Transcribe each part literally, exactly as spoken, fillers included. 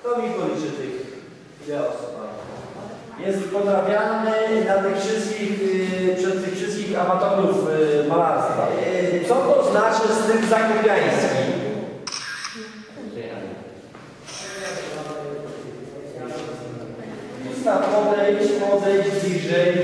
To mi policzy tych ile osób. Jest podrabiany na tych wszystkich, yy, przez tych wszystkich amatorów yy, malarstwa. Yy, co to znaczy z tym zakopiańskim? Ustaw, podejdź, podejdź bliżej.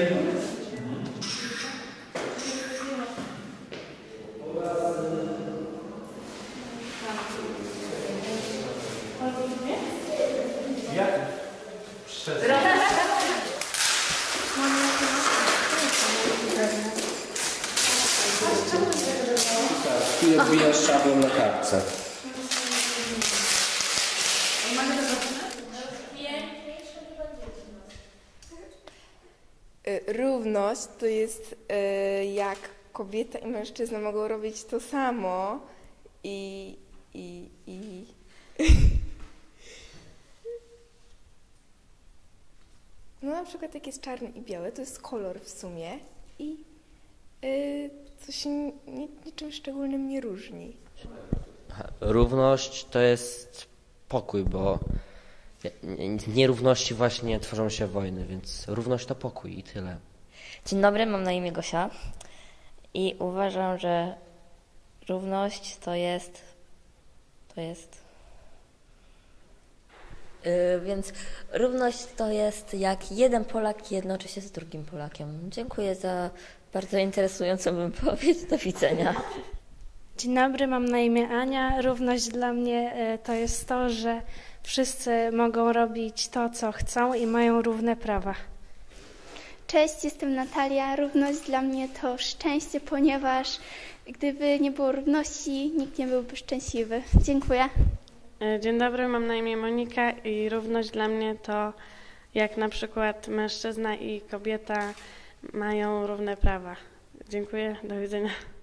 Jak? Przez... I odbijasz szablą na kartce. Równość to jest jak kobieta i mężczyzna mogą robić to samo i... i, i no na przykład jak jest czarny i biały, to jest kolor w sumie i yy, to się ni niczym szczególnym nie różni. Równość to jest pokój, bo nierówności właśnie tworzą się wojny, więc równość to pokój i tyle. Dzień dobry, mam na imię Gosia i uważam, że równość to jest, to jest, yy, więc równość to jest jak jeden Polak jednoczy się z drugim Polakiem. Dziękuję za bardzo interesującą wypowiedź. Do widzenia. Dzień dobry, mam na imię Ania. Równość dla mnie to jest to, że wszyscy mogą robić to, co chcą i mają równe prawa. Cześć, jestem Natalia. Równość dla mnie to szczęście, ponieważ gdyby nie było równości, nikt nie byłby szczęśliwy. Dziękuję. Dzień dobry, mam na imię Monika i równość dla mnie to jak na przykład mężczyzna i kobieta mają równe prawa. Dziękuję, do widzenia.